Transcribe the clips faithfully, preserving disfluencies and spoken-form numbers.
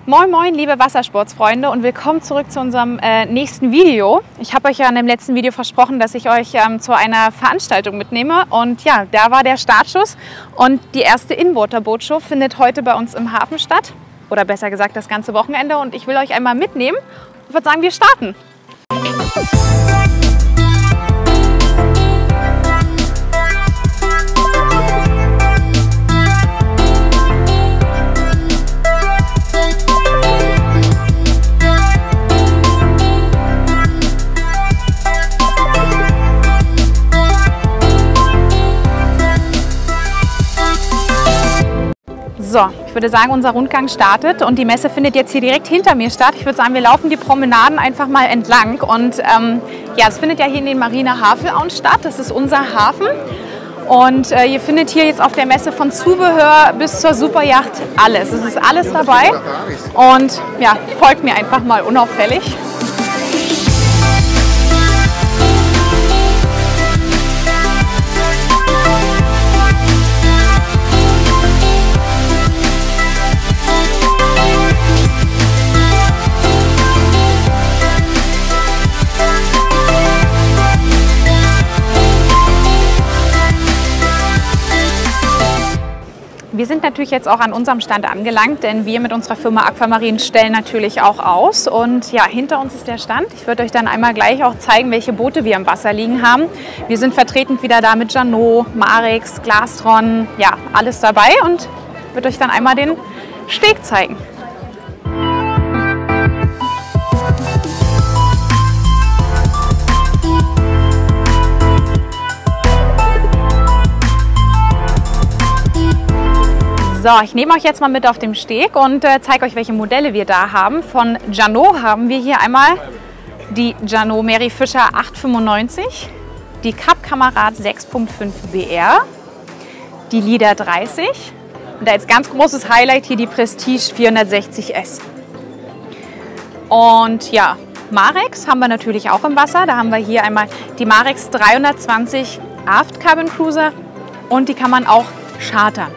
Moin Moin, liebe Wassersportsfreunde, und willkommen zurück zu unserem äh, nächsten Video. Ich habe euch ja in dem letzten Video versprochen, dass ich euch ähm, zu einer Veranstaltung mitnehme, und ja, da war der Startschuss, und die erste In-Water-Boot-Show findet heute bei uns im Hafen statt, oder besser gesagt das ganze Wochenende, und ich will euch einmal mitnehmen und würde sagen, wir starten. So, ich würde sagen, unser Rundgang startet und die Messe findet jetzt hier direkt hinter mir statt. Ich würde sagen, wir laufen die Promenaden einfach mal entlang, und ähm, ja, es findet ja hier in den Marina Havelauen statt. Das ist unser Hafen, und äh, ihr findet hier jetzt auf der Messe von Zubehör bis zur Superjacht alles. Es ist alles dabei, und ja, folgt mir einfach mal unauffällig. Wir sind natürlich jetzt auch an unserem Stand angelangt, denn wir mit unserer Firma Aquamarin stellen natürlich auch aus. Und ja, hinter uns ist der Stand. Ich würde euch dann einmal gleich auch zeigen, welche Boote wir im Wasser liegen haben. Wir sind vertreten wieder da mit Jeanneau, Marex, Glastron, ja, alles dabei, und würde euch dann einmal den Steg zeigen. So, ich nehme euch jetzt mal mit auf dem Steg und äh, zeige euch, welche Modelle wir da haben. Von Jeanneau haben wir hier einmal die Jeanneau Mary Fisher acht fünfundneunzig, die Cap Kamerad sechs Punkt fünf B R, die Leader dreißig und als ganz großes Highlight hier die Prestige vierhundertsechzig S. Und ja, Marex haben wir natürlich auch im Wasser. Da haben wir hier einmal die Marex dreihundertzwanzig Aft Cabin Cruiser, und die kann man auch chartern.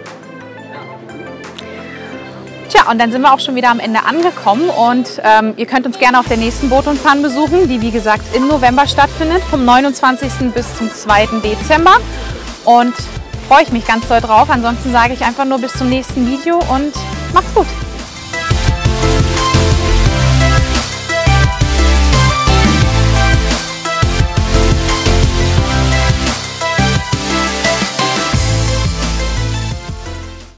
Tja, und dann sind wir auch schon wieder am Ende angekommen, und ähm, ihr könnt uns gerne auf der nächsten Boot und Fun besuchen, die wie gesagt im November stattfindet, vom neunundzwanzigsten bis zum zweiten Dezember. Und freue ich mich ganz doll drauf. Ansonsten sage ich einfach nur bis zum nächsten Video und macht's gut!